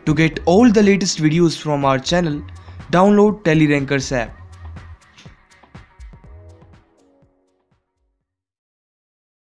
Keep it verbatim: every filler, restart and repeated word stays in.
To get all the latest videos from our channel, download TeleRankers app.